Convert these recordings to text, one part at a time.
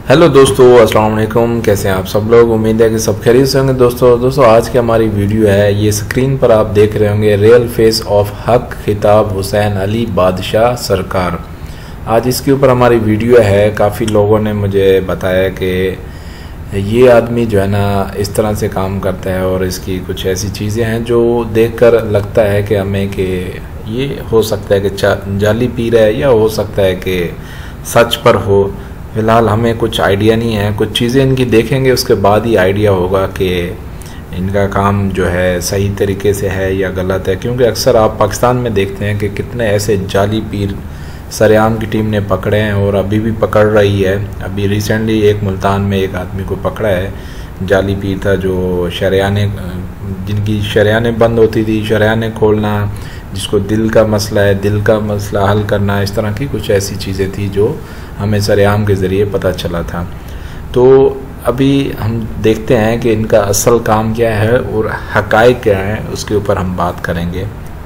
Hello दोस्तों, अस्सलाम वालेकुम। कैसे हैं आप सब लोग? उम्मीद है कि सब खैरियत से होंगे। दोस्तों आज की हमारी वीडियो है, ये स्क्रीन पर आप देख रहे होंगे, रियल फेस ऑफ हक खिताब हुसैन अली बादशाह सरकार। आज इसके ऊपर हमारी वीडियो है। काफ़ी लोगों ने मुझे बताया कि ये आदमी जो है ना इस तरह से काम करता है और इसकी कुछ ऐसी चीज़ें हैं जो देखकर लगता है कि हमें कि ये हो सकता है कि जाली पीर है या हो सकता है कि सच पर हो। फ़िलहाल हमें कुछ आइडिया नहीं है। कुछ चीज़ें इनकी देखेंगे, उसके बाद ही आइडिया होगा कि इनका काम जो है सही तरीके से है या गलत है। क्योंकि अक्सर आप पाकिस्तान में देखते हैं कि कितने ऐसे जाली पीर सरेआम की टीम ने पकड़े हैं और अभी भी पकड़ रही है। अभी रिसेंटली एक मुल्तान में एक आदमी को पकड़ा है, जाली पीर था जो शरियाने, जिनकी शरियाने बंद होती थी, शरियाने खोलना, जिसको दिल का मसला है, दिल का मसला हल करना, इस तरह की कुछ ऐसी चीज़ें थी जो हमें सरेआम के ज़रिए पता चला था। तो अभी हम देखते हैं कि इनका असल काम क्या है और हक़ाइक़ क्या है, उसके ऊपर हम बात करेंगे।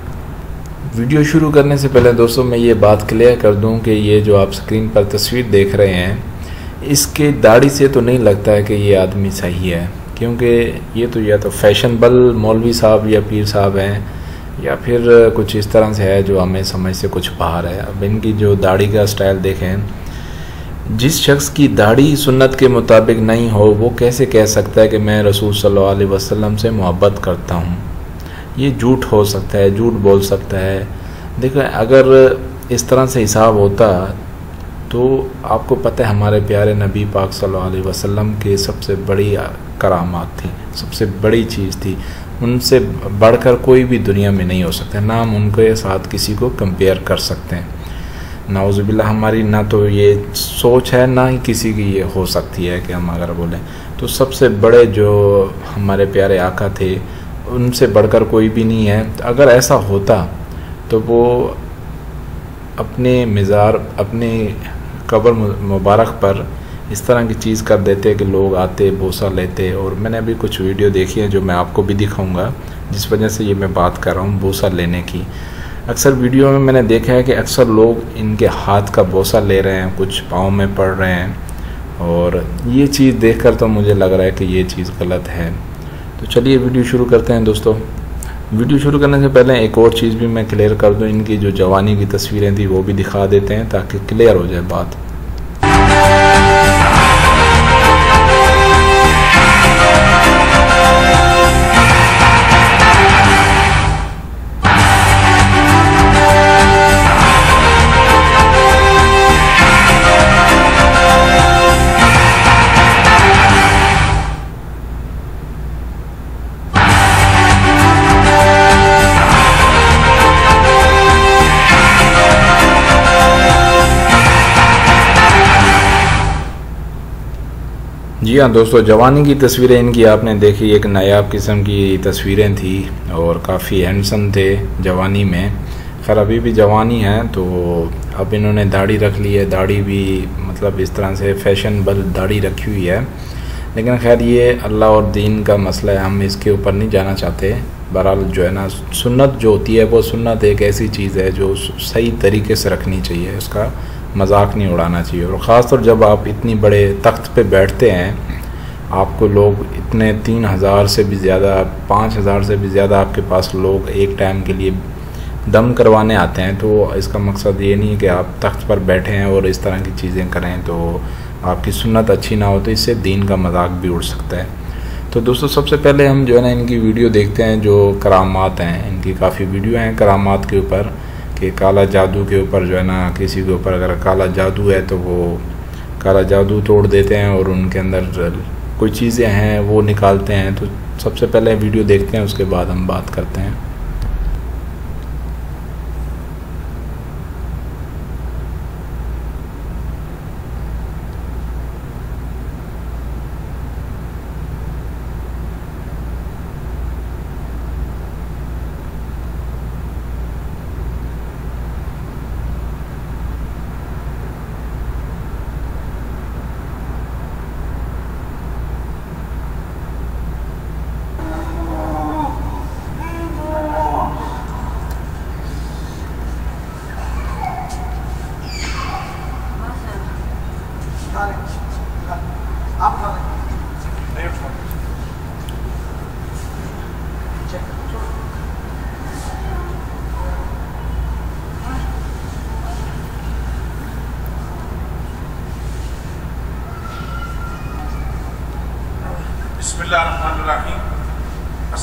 वीडियो शुरू करने से पहले दोस्तों मैं ये बात क्लियर कर दूं कि ये जो आप स्क्रीन पर तस्वीर देख रहे हैं, इसके दाढ़ी से तो नहीं लगता है कि ये आदमी सही है। क्योंकि ये तो या तो फैशनेबल मौलवी साहब या पीर साहब हैं या फिर कुछ इस तरह से है जो हमें समझ से कुछ बाहर है। अब इनकी जो दाढ़ी का स्टाइल देखें, जिस शख्स की दाढ़ी सुन्नत के मुताबिक नहीं हो वो कैसे कह सकता है कि मैं रसूल सल्लल्लाहु अलैहि वसल्लम से मोहब्बत करता हूँ। ये झूठ हो सकता है, झूठ बोल सकता है। देखो, अगर इस तरह से हिसाब होता तो आपको पता है हमारे प्यारे नबी पाक सल्लल्लाहु अलैहि वसल्लम के सबसे बड़ी करामात थी, सबसे बड़ी चीज़ थी। उनसे बढ़कर कोई भी दुनिया में नहीं हो सकता, ना हम उनके साथ किसी को कंपेयर कर सकते हैं। नाउज़ुबिल्लाह, हमारी ना तो ये सोच है ना ही किसी की ये हो सकती है कि हम अगर बोलें तो सबसे बड़े जो हमारे प्यारे आका थे उनसे बढ़कर कोई भी नहीं है। अगर ऐसा होता तो वो अपने मज़ार, अपने कब्र मुबारक पर इस तरह की चीज़ कर देते कि लोग आते, बोसा लेते। और मैंने अभी कुछ वीडियो देखी है जो मैं आपको भी दिखाऊंगा, जिस वजह से ये मैं बात कर रहा हूँ बोसा लेने की। अक्सर वीडियो में मैंने देखा है कि अक्सर लोग इनके हाथ का बोसा ले रहे हैं, कुछ पाँव में पड़ रहे हैं, और ये चीज़ देखकर तो मुझे लग रहा है कि ये चीज़ गलत है। तो चलिए वीडियो शुरू करते हैं दोस्तों। वीडियो शुरू करने से पहले एक और चीज़ भी मैं क्लियर कर दूं, इनकी जो जवानी की तस्वीरें थी वो भी दिखा देते हैं ताकि क्लियर हो जाए बात। जी हाँ दोस्तों, जवानी की तस्वीरें इनकी आपने देखी, एक नायाब किस्म की तस्वीरें थी और काफ़ी हैंडसम थे जवानी में। खैर अभी भी जवानी है, तो अब इन्होंने दाढ़ी रख ली है। दाढ़ी भी मतलब इस तरह से फैशनेबल दाढ़ी रखी हुई है। लेकिन खैर ये अल्लाह और दीन का मसला है, हम इसके ऊपर नहीं जाना चाहते। बहरहाल जो है ना, सुन्नत जो होती है वो सुन्नत एक ऐसी चीज़ है जो सही तरीके से रखनी चाहिए, उसका मजाक नहीं उड़ाना चाहिए। और ख़ासतौर जब आप इतनी बड़े तख्त पे बैठते हैं, आपको लोग इतने 3000 से भी ज़्यादा, 5000 से भी ज़्यादा आपके पास लोग एक टाइम के लिए दम करवाने आते हैं, तो इसका मकसद ये नहीं है कि आप तख्त पर बैठे हैं और इस तरह की चीज़ें करें तो आपकी सुन्नत अच्छी ना हो, तो इससे दीन का मजाक भी उड़ सकता है। तो दोस्तों सबसे पहले हम जो है ना इनकी वीडियो देखते हैं, जो करामात हैं। इनकी काफ़ी वीडियो हैं करामात के ऊपर, कि काला जादू के ऊपर जो है ना, किसी के ऊपर अगर काला जादू है तो वो काला जादू तोड़ देते हैं और उनके अंदर कोई चीज़ें हैं वो निकालते हैं। तो सबसे पहले वीडियो देखते हैं, उसके बाद हम बात करते हैं।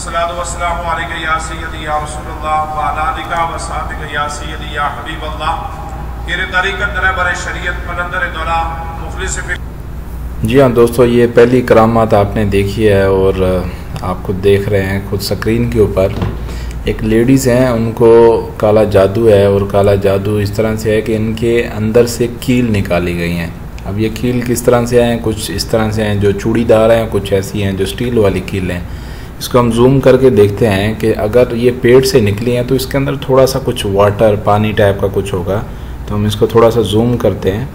अस्सलातु वस्सलामु अलैका या सय्यदी या रसूलल्लाह व अला आलिका व सहाबिका या सय्यदी या हबीबल्लाह। तेरे तरीक़त दर बर शरीयत मलंदर दौला मुखलिस। जी हाँ दोस्तों, ये पहली करामात आपने देखी है और आप खुद देख रहे हैं खुद स्क्रीन के ऊपर। एक लेडीज़ हैं, उनको काला जादू है और काला जादू इस तरह से है कि इनके अंदर से कील निकाली गई हैं। अब ये कील किस तरह से हैं, कुछ इस तरह से हैं जो चूड़ीदार हैं, कुछ ऐसी हैं जो स्टील वाली कील हैं। इसको हम जूम करके देखते हैं कि अगर ये पेट से निकली हैं तो इसके अंदर थोड़ा सा कुछ वाटर पानी टाइप का कुछ होगा। तो हम इसको थोड़ा सा जूम करते हैं।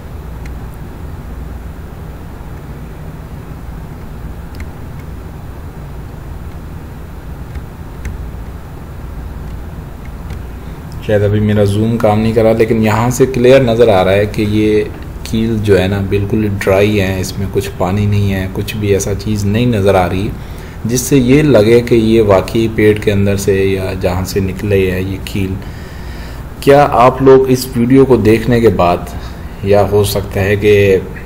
शायद अभी मेरा जूम काम नहीं करा, लेकिन यहाँ से क्लियर नज़र आ रहा है कि ये कील जो है ना बिल्कुल ड्राई है, इसमें कुछ पानी नहीं है, कुछ भी ऐसा चीज़ नहीं नज़र आ रही जिससे ये लगे कि ये वाकई पेट के अंदर से या जहाँ से निकले है ये कील। क्या आप लोग इस वीडियो को देखने के बाद, या हो सकता है कि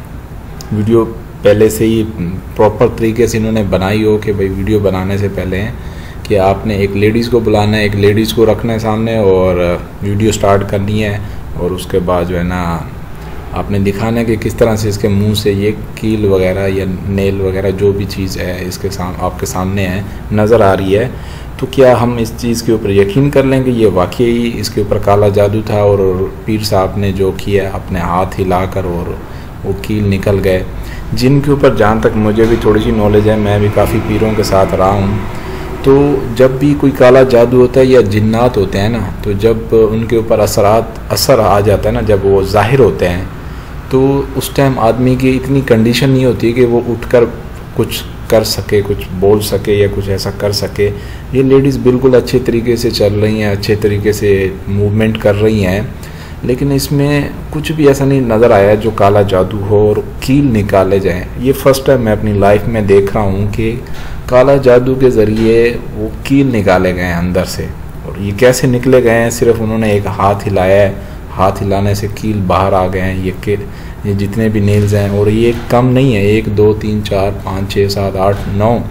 वीडियो पहले से ही प्रॉपर तरीके से इन्होंने बनाई हो कि भाई वीडियो बनाने से पहले कि आपने एक लेडीज़ को बुलाना है, एक लेडीज़ को रखना है सामने और वीडियो स्टार्ट करनी है और उसके बाद जो है ना आपने दिखाना है कि किस तरह से इसके मुंह से ये कील वगैरह या नेल वगैरह जो भी चीज़ है इसके आपके सामने है नज़र आ रही है। तो क्या हम इस चीज़ के ऊपर यकीन कर लें कि ये वाकई इसके ऊपर काला जादू था और पीर साहब ने जो किया अपने हाथ हिलाकर और वो कील निकल गए। जिनके ऊपर जहाँ तक मुझे भी थोड़ी सी नॉलेज है, मैं भी काफ़ी पीरों के साथ रहा हूँ, तो जब भी कोई काला जादू होता है या जिन्नात होते हैं ना, तो जब उनके ऊपर असर आ जाता है ना, जब वो ज़ाहिर होते हैं तो उस टाइम आदमी की इतनी कंडीशन नहीं होती कि वो उठकर कुछ कर सके, कुछ बोल सके या कुछ ऐसा कर सके। ये लेडीज़ बिल्कुल अच्छे तरीके से चल रही हैं, अच्छे तरीके से मूवमेंट कर रही हैं, लेकिन इसमें कुछ भी ऐसा नहीं नज़र आया जो काला जादू हो और कील निकाले जाएं। ये फर्स्ट टाइम मैं अपनी लाइफ में देख रहा हूँ कि काला जादू के ज़रिए वो कील निकाले गए हैं अंदर से। और ये कैसे निकले गए हैं, सिर्फ उन्होंने एक हाथ हिलाया है, हाथ हिलाने से कील बाहर आ गए हैं। ये जितने भी नेल्स हैं, और ये कम नहीं है, 1 2 3 4 5 6 7 8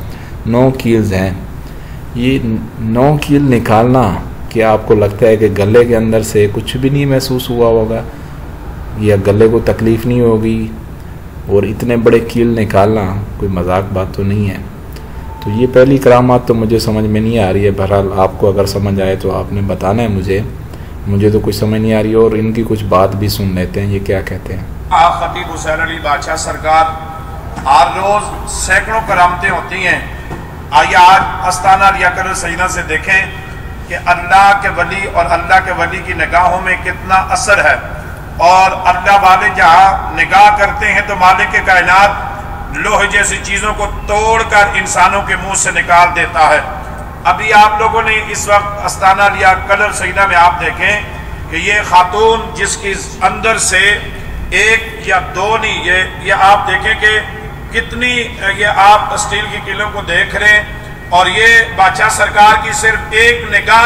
9 कील्स हैं। ये 9 कील निकालना, क्या आपको लगता है कि गले के अंदर से कुछ भी नहीं महसूस हुआ होगा या गले को तकलीफ़ नहीं होगी? और इतने बड़े कील निकालना कोई मजाक बात तो नहीं है। तो ये पहली करामात तो मुझे समझ में नहीं आ रही है। बहरहाल आपको अगर समझ आए तो आपने बताना है मुझे तो कुछ समझ नहीं आ रही है। और इनकी कुछ बात भी सुन लेते हैं, ये क्या कहते हैं। खतीब हुसैन अली बादशाह सरकार, हर रोज सैकड़ों करामतें होती हैं। आइए आज अस्ताना लिया कर सजदा से देखें कि अल्लाह के वली और अल्लाह के वली की निगाहों में कितना असर है। और अल्लाह वाले जहाँ निगाह करते हैं तो मालिक के कायनात लोहे जैसी चीजों को तोड़कर इंसानों के मुंह से निकाल देता है। अभी आप लोगों ने इस वक्त अस्ताना लिया कलर सजदा में आप देखें कि ये खातून जिसकी अंदर से एक या दो नहीं, ये आप देखें कि कितनी, ये आप स्टील की कीलों को देख रहे हैं और ये बादशाह सरकार की सिर्फ एक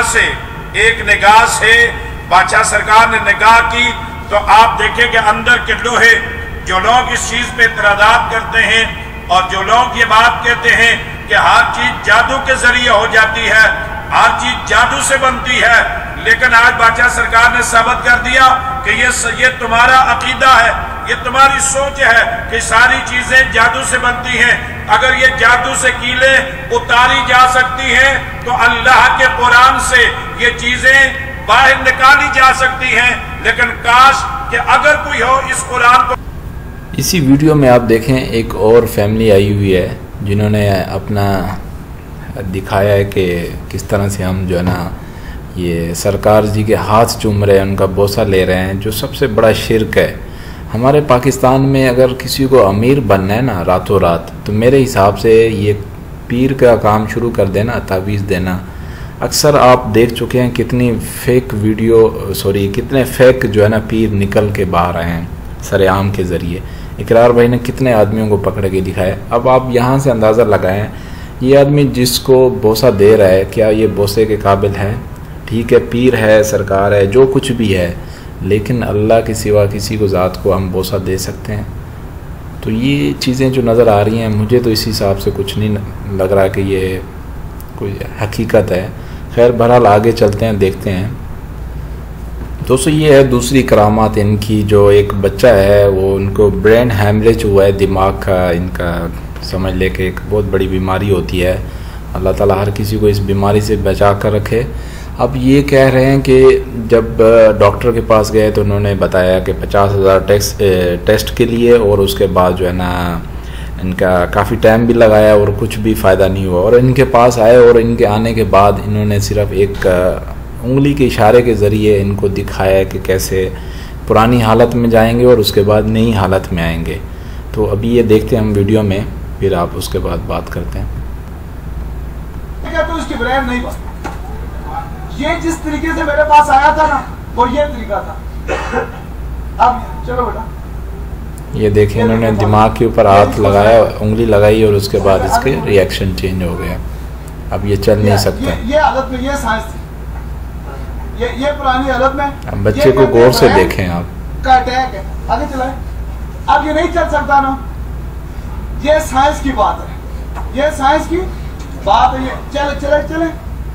निगाह से बादशाह सरकार ने निगाह की तो आप देखें कि अंदर के लोहे, जो लोग इस चीज पे इतरादात करते हैं और जो लोग ये बात कहते हैं कि हर चीज जादू के जरिए हो जाती है, हर चीज जादू से बनती है, लेकिन आज बादशाह सरकार ने साबित कर दिया कि ये तुम्हारा अकीदा है, ये तुम्हारी सोच है कि सारी चीजें जादू से बनती हैं। अगर ये जादू से कीलें उतारी जा सकती हैं तो अल्लाह के कुरान से ये चीजें बाहर निकाली जा सकती हैं। लेकिन काश कि अगर कोई हो इस कुरान को। इसी वीडियो में आप देखें एक और फैमिली आई हुई है जिन्होंने अपना दिखाया है कि किस तरह से हम जो है ना ये सरकार जी के हाथ चूम रहे हैं, उनका बोसा ले रहे हैं, जो सबसे बड़ा शिर्क है। हमारे पाकिस्तान में अगर किसी को अमीर बनना है ना रातों रात, तो मेरे हिसाब से ये पीर का काम शुरू कर देना, तावीज़ देना। अक्सर आप देख चुके हैं कितनी कितने फेक जो है ना पीर निकल के बाहर आए हैं सरेआम के ज़रिए। इकरार भाई ने कितने आदमियों को पकड़ के दिखाया। अब आप यहाँ से अंदाज़ा लगाएं, ये आदमी जिसको बोसा दे रहा है, क्या ये बोसे के काबिल है? ठीक है, पीर है, सरकार है, जो कुछ भी है, लेकिन अल्लाह के सिवा किसी को ज़ात को हम बोसा दे सकते हैं? तो ये चीज़ें जो नज़र आ रही हैं, मुझे तो इस हिसाब से कुछ नहीं लग रहा कि ये कोई हकीकत है। खैर बहरहाल आगे चलते हैं, देखते हैं। दोस्तों ये है दूसरी करामात इनकी। जो एक बच्चा है वो उनको ब्रेन हैमरेज हुआ है, दिमाग का इनका समझ ले कि एक बहुत बड़ी बीमारी होती है। अल्लाह ताला हर किसी को इस बीमारी से बचा कर रखे। अब ये कह रहे हैं कि जब डॉक्टर के पास गए तो उन्होंने बताया कि 50,000 टेस्ट के लिए, और उसके बाद जो है ना इनका काफ़ी टाइम भी लगाया और कुछ भी फ़ायदा नहीं हुआ। और इनके पास आए और इनके आने के बाद इन्होंने सिर्फ एक उंगली के इशारे के ज़रिए इनको दिखाया कि कैसे पुरानी हालत में जाएंगे और उसके बाद नई हालत में आएंगे। तो अभी ये देखते हैं हम वीडियो में, फिर आप उसके बाद बात करते हैं। तो उसकी ब्रेन नहीं बस ये जिस तरीके से मेरे पास आया था ना वो ये तरीका था। अब चलो बेटा, ये देखें इन्होंने दिमाग के ऊपर हाथ लगाया, उंगली लगाई और उसके बाद इसके रिएक्शन चेंज हो गया। अब ये चल नहीं सकता। ये हालत में ये साइंस थी, ये पुरानी हालत में। अब बच्चे को गौर से देखें आप, का अटैक है, आगे चलाए। अब ये नहीं चल सकता ना, ये साइंस की बात है, ये साइंस की बात है। ये चले चले चले,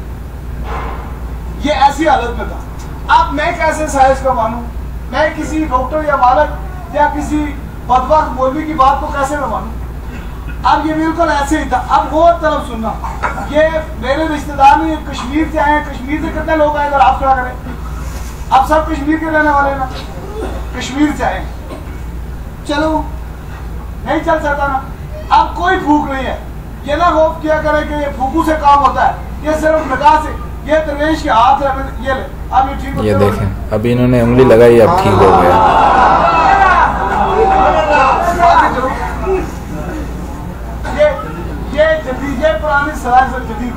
ये ऐसी हालत में था। अब मैं कैसे साइंस को मानूं? मैं किसी डॉक्टर या मालिक या किसी बदबख्त मौलवी की बात को कैसे मैं मानूं? अब ये बिल्कुल ऐसे ही था। अब वो तरफ सुनना, ये मेरे रिश्तेदार नहीं, कश्मीर से आए। कश्मीर से कितने लोग आए? अगर आप क्या करें, अब सब कश्मीर के रहने वाले ना, कश्मीर से आए। चलो नहीं चल सकता ना। अब कोई फूक नहीं है। ये ना वो क्या करे कि ये फूकू से काम होता है। ये सिर्फ निगाह से, ये दरवेश के हाथ है, ये ले। अब ये ठीक, ये देखें अभी इन्होंने उंगली लगाई, अब ठीक हो गया। ये जदीद, ये पुरानी सलाह से जदीद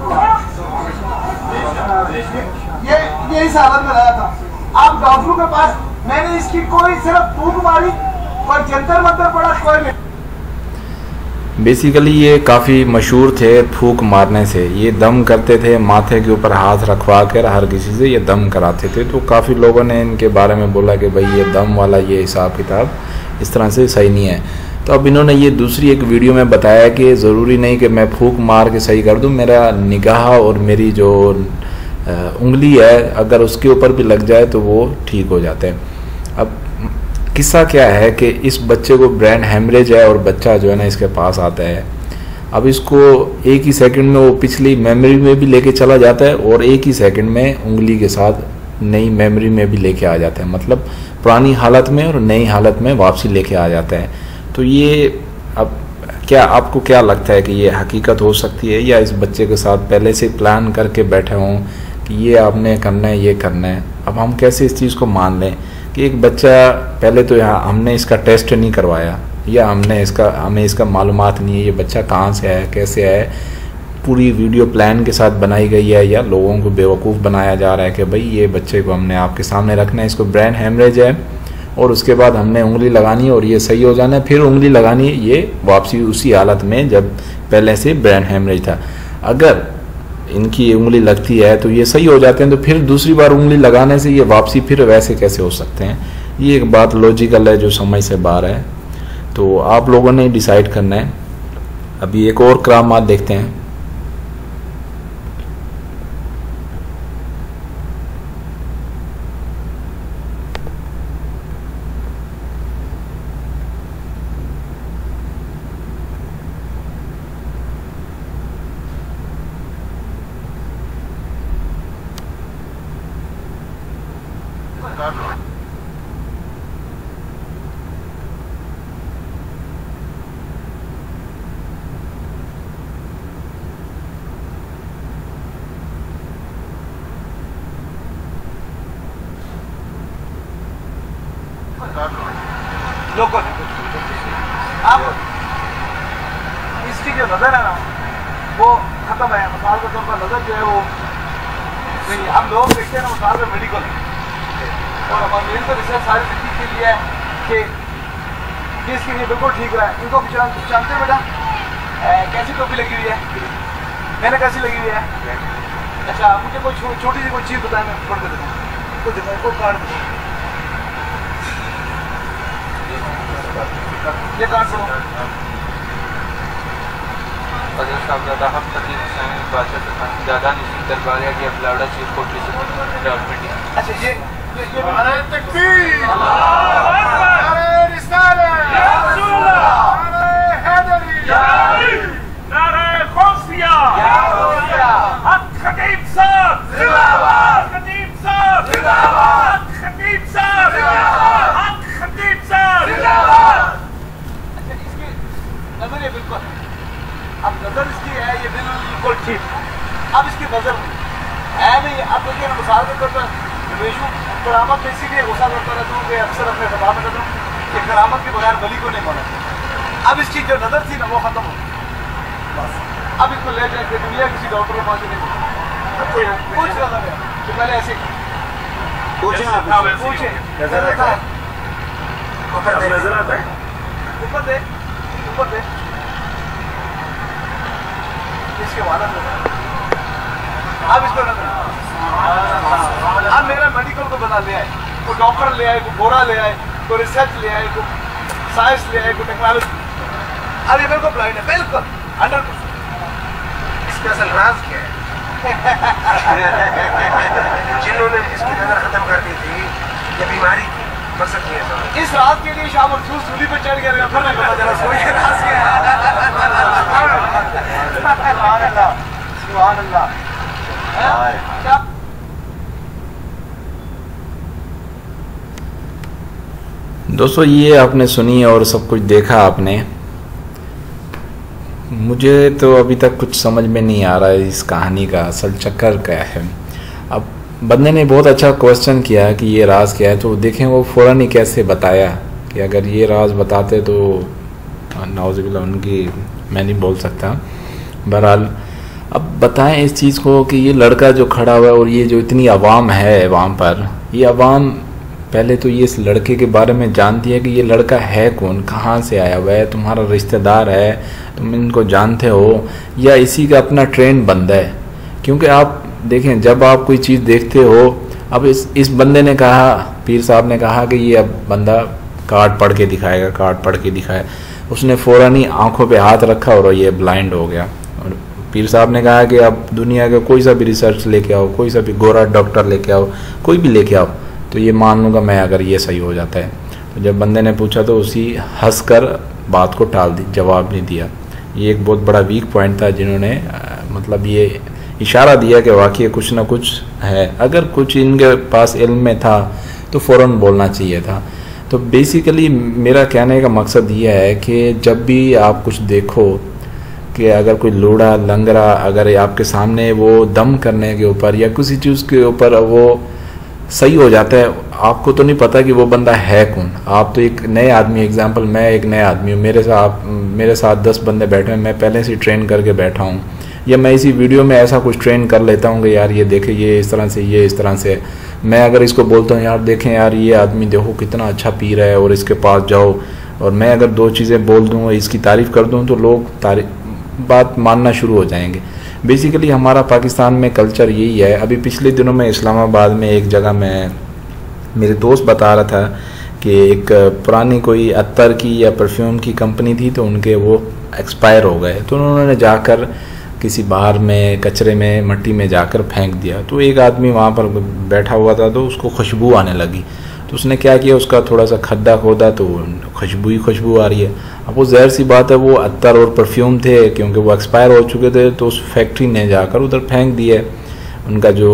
ये इस हालत में रहा था। अब डॉक्टरों के पास मैंने इसकी कोई सिर्फ फूक मारी और जंतर मंतर पड़ा, कोई नहीं। बेसिकली ये काफ़ी मशहूर थे फूक मारने से। ये दम करते थे, माथे के ऊपर हाथ रखवा कर हर किसी से ये दम कराते थे। तो काफ़ी लोगों ने इनके बारे में बोला कि भाई ये दम वाला ये हिसाब किताब इस तरह से सही नहीं है। तो अब इन्होंने ये दूसरी एक वीडियो में बताया कि ज़रूरी नहीं कि मैं फूक मार के सही कर दूं, मेरा निगाह और मेरी जो उंगली है अगर उसके ऊपर भी लग जाए तो वो ठीक हो जाते हैं। अब किस्सा क्या है कि इस बच्चे को ब्रेन हैमरेज है और बच्चा जो है ना इसके पास आता है। अब इसको एक ही सेकंड में वो पिछली मेमोरी में भी लेके चला जाता है और एक ही सेकंड में उंगली के साथ नई मेमोरी में भी लेके आ जाता है। मतलब पुरानी हालत में और नई हालत में वापसी लेके आ जाता है। तो ये अब क्या आपको क्या लगता है कि ये हकीकत हो सकती है या इस बच्चे के साथ पहले से प्लान करके बैठे हों कि ये आपने करना है, ये करना है? अब हम कैसे इस चीज़ को मान लें कि एक बच्चा, पहले तो यहाँ हमने इसका टेस्ट नहीं करवाया या हमें इसका मालूमात नहीं है ये बच्चा कहाँ से आया, कैसे आया, पूरी वीडियो प्लान के साथ बनाई गई है या लोगों को बेवकूफ़ बनाया जा रहा है कि भाई ये बच्चे को हमने आपके सामने रखना है, इसको ब्रेन हैमरेज है और उसके बाद हमने उंगली लगानी है और ये सही हो जाना है, फिर उंगली लगानी है, ये वापसी उसी हालत में जब पहले से ब्रेन हैमरेज था। अगर इनकी उंगली लगती है तो ये सही हो जाते हैं, तो फिर दूसरी बार उंगली लगाने से ये वापसी फिर वैसे कैसे हो सकते हैं? ये एक बात लॉजिकल है जो समझ से बाहर है। तो आप लोगों ने डिसाइड करना है। अभी एक और करामात देखते हैं। लोकल अब इसकी जो नजर है ना वो खत्म है। मिसाल के तौर पर नजर जो है वो नहीं। हम लोग देखते हैं ना मिसाल में मेडिकल और हमारे मेरी तो रिसर्च सारी जिंदगी के लिए है कि इसके लिए बिल्कुल ठीक रहा है। इनको जानते बेटा कैसी टोपी लगी हुई है, मैंने कैसी लगी हुई है? अच्छा मुझे कोई छोटी सी कोई चीज़ बताएं, मैं पढ़ के देता कुछ कोई कार्ड ये कार्ड पढ़ो। हज़रत साहबजादा हक खतीब हुसैन बादशाह ज़्यादा नसीब दरबारिया की अबलाड़ा चीफ कोटली से डेवलपमेंट। अच्छा ये बिल्कुल अब नजर इसकी है, ये बिल्कुल ठीक। अब इसकी नजर है नहीं। अब देखिए मिसाल के तौर पर विशु करामत में इसीलिए गुस्सा करता रहता हूँ कि अक्सर अपने सभा में कहता हूँ कि करामत के बगैर वली को नहीं माना। अब इसकी जो नजर थी ना वो खत्म हो बस। अब इसको ले जाके दुनिया किसी डॉक्टर के पास नहीं पूछ रहा था कि पहले ऐसे पूछे नजर आता है, नजर आता है ऊपर दे इसके बाद अब इसको अब मेरा मेडिकल को बता ले आए, कोई डॉक्टर ले आए, कोई गोरा ले आए, कोई रिसर्च ले आए, कोई साइंस ले आए, कोई टेक्नोलॉजी। अब ये बिल्कुल ब्लाइंड है, बिल्कुल 100%। इसका असल राज क्या है? जिन्होंने इसकी नजर खत्म कर दी थी ये बीमारी की मकसद ये है। इस रात के लिए शाम और जूस सूली पे चढ़ गया, फिर नहीं पता चला सोई के राज क्या है। सुभान अल्लाह। दोस्तों ये आपने सुनी और सब कुछ देखा आपने। मुझे तो अभी तक कुछ समझ में नहीं आ रहा है इस कहानी का असल चक्कर क्या है। अब बंदे ने बहुत अच्छा क्वेश्चन किया कि ये राज क्या है, तो देखें वो फ़ौरन ही कैसे बताया कि अगर ये राज बताते तो नाउज़ुबिल्लाह उनकी मैं नहीं बोल सकता। बहरहाल अब बताएं इस चीज़ को कि ये लड़का जो खड़ा हुआ है और ये जो इतनी आवाम है वहाँ पर, ये आवाम पहले तो ये इस लड़के के बारे में जानती है कि ये लड़का है कौन, कहाँ से आया हुआ है, तुम्हारा रिश्तेदार है, तुम इनको जानते हो या इसी का अपना ट्रेंड बंदा है। क्योंकि आप देखें जब आप कोई चीज़ देखते हो, अब इस बंदे ने कहा, पीर साहब ने कहा कि ये अब बंदा कार्ड पढ़ के दिखाएगा, कार्ड पढ़ के दिखाया। उसने फ़ौरन ही आँखों पे हाथ रखा और ये ब्लाइंड हो गया। और पीर साहब ने कहा कि अब दुनिया का कोई सा भी रिसर्च लेके आओ, कोई सा भी गोरा डॉक्टर लेके आओ, कोई भी लेके आओ, तो ये मान लूँगा मैं अगर ये सही हो जाता है। तो जब बंदे ने पूछा तो उसी हंस कर बात को टाल दी, जवाब नहीं दिया। ये एक बहुत बड़ा वीक पॉइंट था जिन्होंने मतलब ये इशारा दिया कि वाकई कुछ ना कुछ है। अगर कुछ इनके पास इल्म में था तो फ़ौरन बोलना चाहिए था। तो बेसिकली मेरा कहने का मकसद ये है कि जब भी आप कुछ देखो कि अगर कोई लूड़ा लंगड़ा अगर आपके सामने वो दम करने के ऊपर या किसी चीज़ के ऊपर वो सही हो जाता है, आपको तो नहीं पता कि वो बंदा है कौन। आप तो एक नए आदमी, एग्जांपल मैं एक नया आदमी हूँ, मेरे साथ 10 बंदे बैठे हैं, मैं पहले से ट्रेन करके बैठा हूँ, या मैं इसी वीडियो में ऐसा कुछ ट्रेन कर लेता हूँ कि यार ये देखे ये इस तरह से, ये इस तरह से। मैं अगर इसको बोलता हूँ यार देखें यार ये आदमी देखो कितना अच्छा पी रहा है और इसके पास जाओ, और मैं अगर 2 चीज़ें बोल दूँ, इसकी तारीफ़ कर दूँ, तो लोग बात मानना शुरू हो जाएंगे। बेसिकली हमारा पाकिस्तान में कल्चर यही है। अभी पिछले दिनों में इस्लामाबाद में एक जगह में मेरे दोस्त बता रहा था कि एक पुरानी कोई अत्तर की या परफ्यूम की कंपनी थी, तो उनके वो एक्सपायर हो गए, तो उन्होंने जाकर किसी बाहर में कचरे में मट्टी में जाकर फेंक दिया। तो एक आदमी वहाँ पर बैठा हुआ था, तो उसको खुशबू आने लगी, तो उसने क्या किया, उसका थोड़ा सा खड्डा खोदा तो खुशबू ही खुशबू आ रही है। अब वो ज़ाहिर सी बात है वो अत्तर और परफ्यूम थे, क्योंकि वो एक्सपायर हो चुके थे, तो उस फैक्ट्री ने जाकर उधर फेंक दिए उनका जो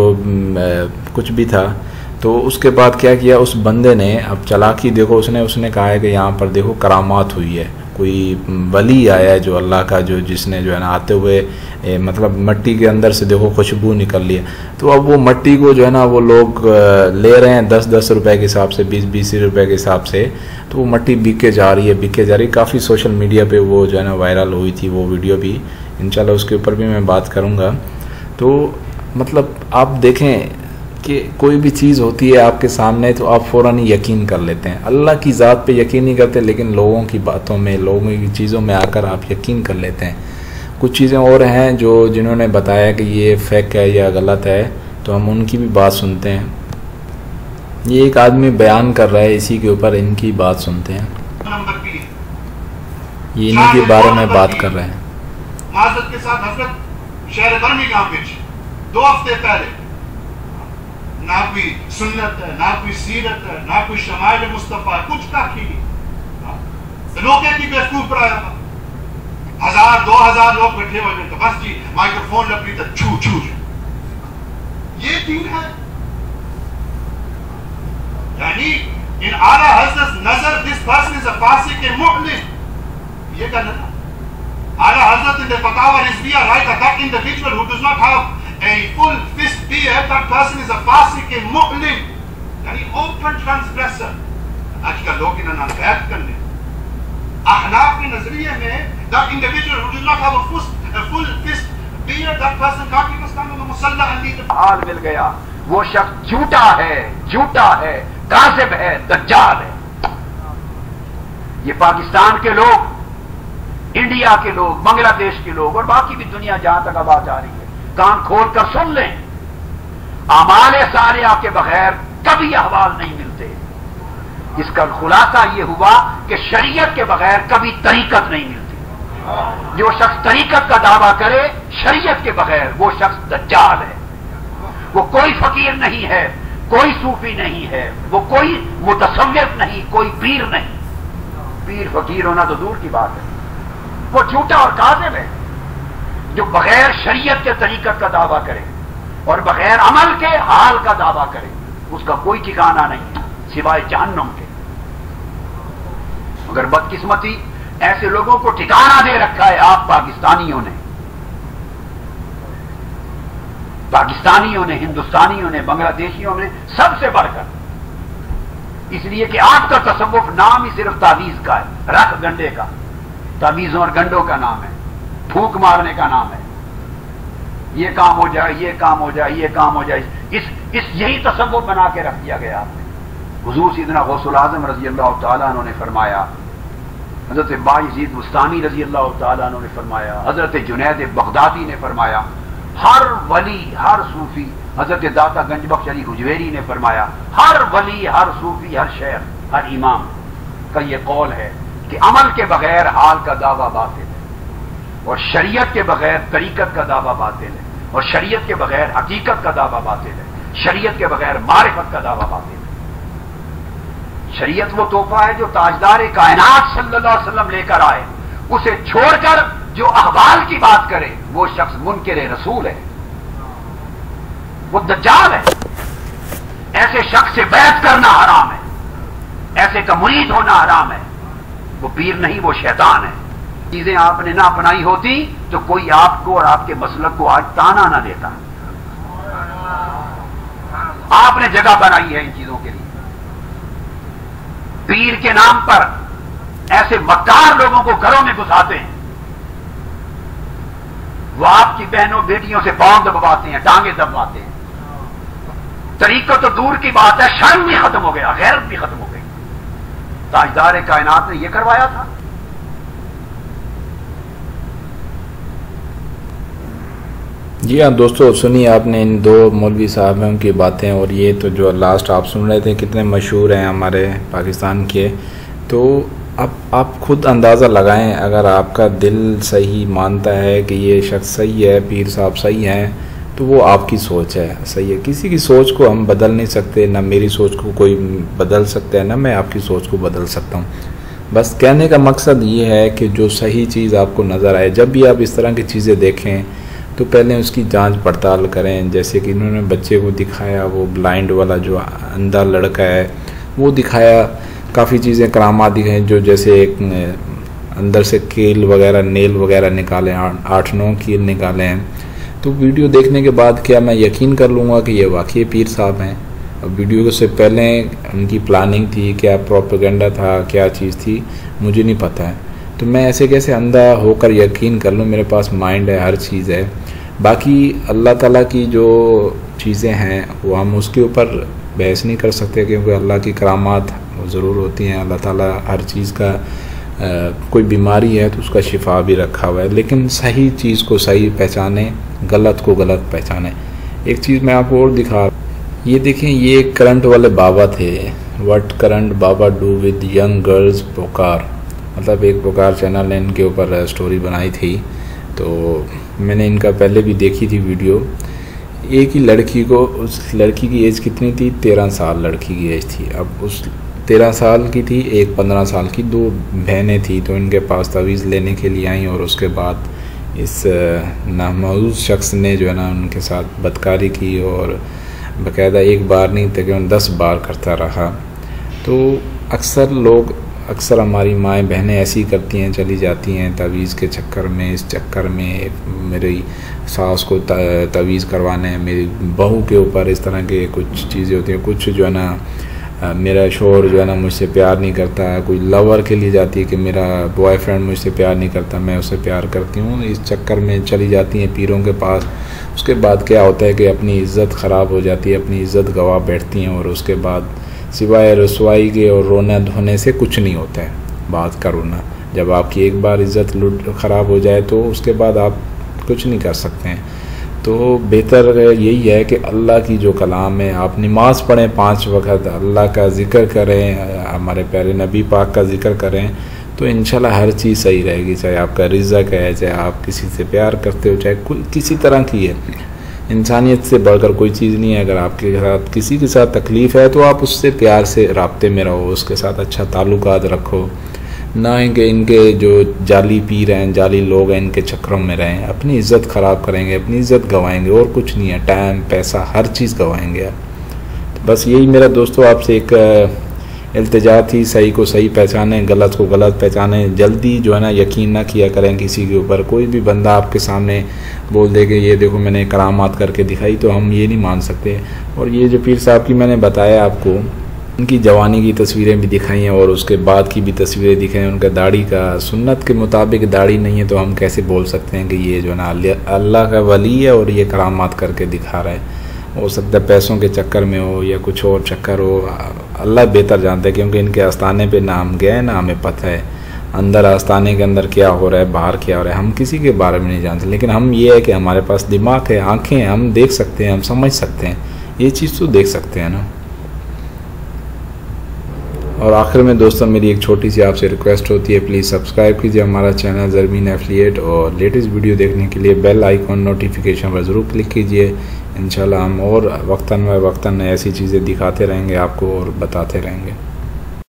कुछ भी था। तो उसके बाद क्या किया उस बंदे ने, अब चालाकी देखो, उसने कहा है कि यहाँ पर देखो करामात हुई है, कोई वली आया है जो अल्लाह का, जो जिसने जो है ना आते हुए मतलब मट्टी के अंदर से देखो खुशबू निकल रही है। तो अब वो मट्टी को जो है ना वो लोग ले रहे हैं 10-10 रुपए के हिसाब से, 20-20 रुपए के हिसाब से, तो वो मट्टी बिके जा रही है। काफ़ी सोशल मीडिया पे वो जो है ना वायरल हुई थी वो वीडियो भी, इंशाल्लाह उसके ऊपर भी मैं बात करूँगा। तो मतलब आप देखें कि कोई भी चीज़ होती है आपके सामने तो आप फ़ौरन ही यकीन कर लेते हैं। अल्लाह की ज़ात पे यकीन नहीं करते, लेकिन लोगों की बातों में, लोगों की चीज़ों में आकर आप यकीन कर लेते हैं। कुछ चीज़ें और हैं जो जिन्होंने बताया कि ये फेक है या गलत है, तो हम उनकी भी बात सुनते हैं। ये एक आदमी बयान कर रहा है, इसी के ऊपर इनकी बात सुनते हैं। ये इन्हीं के बारे में बात कर रहे हैं। माजरत के साथ हजरत शहर बर्मिंघम में 2 हफ्ते पहले ना कोई सुन्नत है, ना कोई सीरत है, ना कोई शमाइल मुस्तफा है, कुछ का की लोके की बेवकूफ पढ़ाया था। 1000-2000 लोग बैठे हुए तो बस जी माइक्रोफोन लपड़ी तो छू छू। ये दीन है? यानी इन आला हजरत नजर दिस पर्सन इज अ फासिक ए मुअलिम, ये गलत है। Ala Hazrat in the Fatawa Rizvia write that individual who does not have a full fist beard, that person is a fasik, a mu'lim, यानी open transgressor। आजकल लोग इन्हें नफरत करने अहनाफ के नजरिए में that individual who does not have a full fist beard, that person can't even stand on the musalla and lead the हाल मिल गया। वो शख्स झूठा है, काज़िब है, दज्जाल है। ये पाकिस्तान के लोग, इंडिया के लोग, बांग्लादेश के लोग और बाकी भी दुनिया जहां तक आवाज आ रही है, कान खोल कर सुन लें। आमाले सारिया के बगैर कभी अहवाल नहीं मिलते। इसका खुलासा यह हुआ कि शरीयत के बगैर कभी तरीकत नहीं मिलती। जो शख्स तरीकत का दावा करे शरीयत के बगैर, वो शख्स दज्जाल है। वो कोई फकीर नहीं है, कोई सूफी नहीं है, वो कोई मुतसव्विफ नहीं, कोई पीर नहीं। पीर फकीर होना तो दूर की बात है। वो झूठा और काज़िब है जो बगैर शरीयत के तरीकत का दावा करे और बगैर अमल के हाल का दावा करे, उसका कोई ठिकाना नहीं सिवाय जहन्नुम के। मगर बदकिस्मती ऐसे लोगों को ठिकाना दे रखा है आप पाकिस्तानियों ने, हिंदुस्तानियों ने, बांग्लादेशियों ने, सबसे बढ़कर। इसलिए कि आपका तसव्वुफ नाम ही सिर्फ तावीज का है, रख गंडे का, तावीजों और गंडों का नाम है, फूंक मारने का नाम है। ये काम हो जाए, ये काम हो जाए, ये काम हो जाए, इस यही तसव्वुफ बना के रख दिया गया आपने। हुजूर सैयदना गौसुल आज़म रज़ी अल्लाह तआला अन्हु ने फरमाया, हजरत बायज़ीद बुस्तामी रज़ी अल्लाह तआला अन्हु ने फरमाया, हजरत जुनैद बगदादी ने फरमाया, हर वली, हर सूफी, हजरत दाता गंजबख्श अली हुजवेरी ने फरमाया, हर वली, हर सूफी, हर शेख, हर इमाम का ये कौल है कि अमल के बगैर हाल का दावा बातिल है और शरीयत के बगैर तरीकत का दावा बातिल है और शरीयत के बगैर हकीकत का दावा बातिल है, शरीयत के बगैर मारिफत का दावा बातिल है। शरीयत वो तोहफा है जो ताजदार कायनात सल्लल्लाहु अलैहि वसल्लम लेकर आए, उसे छोड़कर जो अहवाल की बात करे वो शख्स मुनकिर रसूल है, वो दज्जाल है। ऐसे शख्स से बैत करना हराम है, ऐसे का मुरीद होना हराम है। वो पीर नहीं, वो शैतान है। चीजें आपने ना अपनाई होती तो कोई आपको और आपके मसलक को आज ताना ना देता। आपने जगह बनाई है इन चीजों के लिए। पीर के नाम पर ऐसे मक्कार लोगों को घरों में घुसाते हैं, वो आपकी बहनों बेटियों से पांव दबवाते हैं, टांगे दबवाते हैं। तरीका तो दूर की बात है, शर्म भी खत्म हो गया, गैरत भी खत्म हो गई। ताजदार कायनात ने यह करवाया था। जी हाँ दोस्तों, सुनिए आपने इन दो मौलवी साहबों की बातें, और ये तो जो लास्ट आप सुन रहे थे कितने मशहूर हैं हमारे पाकिस्तान के। तो अब आप खुद अंदाज़ा लगाएं, अगर आपका दिल सही मानता है कि ये शख्स सही है, पीर साहब सही हैं, तो वो आपकी सोच है, सही है। किसी की सोच को हम बदल नहीं सकते, ना मेरी सोच को कोई बदल सकता है, ना मैं आपकी सोच को बदल सकता हूँ। बस कहने का मकसद ये है कि जो सही चीज़ आपको नज़र आए, जब भी आप इस तरह की चीज़ें देखें तो पहले उसकी जांच पड़ताल करें। जैसे कि इन्होंने बच्चे को दिखाया, वो ब्लाइंड वाला जो अंधा लड़का है वो दिखाया, काफ़ी चीज़ें करामात दिखाई, जो जैसे एक अंदर से कील वगैरह, नेल वगैरह निकाले, 8-9 कील निकाले हैं। तो वीडियो देखने के बाद क्या मैं यकीन कर लूँगा कि ये वाकई पीर साहब हैं? अब वीडियो से पहले उनकी प्लानिंग थी, क्या प्रोपेगेंडा था, क्या चीज़ थी, मुझे नहीं पता है। तो मैं ऐसे कैसे अंधा होकर यकीन कर लूँ? मेरे पास माइंड है, हर चीज़ है। बाकी अल्लाह ताला की जो चीज़ें हैं वो हम उसके ऊपर बहस नहीं कर सकते, क्योंकि अल्लाह की करामात ज़रूर होती हैं। अल्लाह ताला हर चीज़ का कोई बीमारी है तो उसका शिफा भी रखा हुआ है, लेकिन सही चीज़ को सही पहचाने, गलत को गलत पहचाने। एक चीज़ मैं आपको और दिखा, ये देखें, ये करंट वाले बाबा थे। What current baba do with young girls पुकार, मतलब एक पुकार चैनल ने इनके ऊपर स्टोरी बनाई थी। तो मैंने इनका पहले भी देखी थी वीडियो। एक ही लड़की को, उस लड़की की एज कितनी थी, 13 साल लड़की की एज थी। अब उस 13 साल की थी, एक 15 साल की, 2 बहनें थी। तो इनके पास तवीज़ लेने के लिए आई और उसके बाद इस नामौजूद शख्स ने जो है ना उनके साथ बदकारी की और बाकायदा एक बार नहीं तकरीबन 10 बार करता रहा। तो अक्सर हमारी माएँ बहनें ऐसी करती हैं, चली जाती हैं तवीज़ के चक्कर में। इस चक्कर में मेरी सास को तवीज़ करवाने, मेरी बहू के ऊपर इस तरह के कुछ चीज़ें होती हैं। कुछ जो है ना मेरा शोहर जो है ना मुझसे प्यार नहीं करता, कोई लवर के लिए जाती है कि मेरा बॉयफ्रेंड मुझसे प्यार नहीं करता, मैं उससे प्यार करती हूँ। इस चक्कर में चली जाती हैं पीरों के पास। उसके बाद क्या होता है कि अपनी इज़्ज़त ख़राब हो जाती है, अपनी इज़्ज़त गवा बैठती हैं और उसके बाद सिवाय रसवाई के और रोना धोने से कुछ नहीं होता है। बात का रोना, जब आपकी एक बार इज़्ज़त ख़राब हो जाए तो उसके बाद आप कुछ नहीं कर सकते हैं। तो बेहतर यही है कि अल्लाह की जो कलाम है, आप नमाज़ पढ़ें 5 वक्त, अल्लाह का ज़िक्र करें, हमारे प्यारे नबी पाक का ज़िक्र करें, तो इंशाल्लाह हर चीज़ सही रहेगी। चाहे आपका रिज़्क़ है, चाहे आप किसी से प्यार करते हो, चाहे किसी तरह की है, इंसानियत से बढ़कर कोई चीज़ नहीं है। अगर आपके साथ किसी के साथ तकलीफ़ है तो आप उससे प्यार से राब्ते में रहो, उसके साथ अच्छा ताल्लुकात रखो, ना कि इनके जो जाली पीर हैं, जाली लोग हैं, इनके चक्करों में रहें। अपनी इज़्ज़त ख़राब करेंगे, अपनी इज़्ज़त गंवाएंगे और कुछ नहीं है। टाइम, पैसा, हर चीज़ गंवाएंगे आप। तो बस यही मेरा दोस्तों आपसे एक इल्तिजा थी, सही को सही पहचानें, गलत को गलत पहचानें। जल्दी जो है ना यकीन ना किया करें किसी के ऊपर। कोई भी बंदा आपके सामने बोल दे कि ये देखो मैंने करामात करके दिखाई, तो हम ये नहीं मान सकते। और ये जो पीर साहब की मैंने बताया आपको, उनकी जवानी की तस्वीरें भी दिखाई हैं और उसके बाद की भी तस्वीरें दिखाई हैं। उनका दाढ़ी का सुन्नत के मुताबिक दाढ़ी नहीं है, तो हम कैसे बोल सकते हैं कि ये जो है ना अल्लाह का वली है और ये करामात करके दिखा रहा है। हो सकता है पैसों के चक्कर में हो या कुछ और चक्कर हो, अल्लाह बेहतर जानता है, क्योंकि इनके आस्थाने पे ना हम गए ना हमें पता है अंदर आस्थाने के अंदर क्या हो रहा है, बाहर क्या हो रहा है, हम किसी के बारे में नहीं जानते। लेकिन हम ये है कि हमारे पास दिमाग है, आँखें हैं, हम देख सकते हैं, हम समझ सकते हैं, ये चीज़ तो देख सकते हैं ना। और आखिर में दोस्तों मेरी एक छोटी सी आपसे रिक्वेस्ट होती है, प्लीज़ सब्सक्राइब कीजिए हमारा चैनल ज़रमीन एफिलिएट, और लेटेस्ट वीडियो देखने के लिए बेल आइकॉन नोटिफिकेशन पर ज़रूर क्लिक कीजिए। इंशाल्लाह हम और वक्तन व वक्तन ऐसी चीज़ें दिखाते रहेंगे आपको और बताते रहेंगे।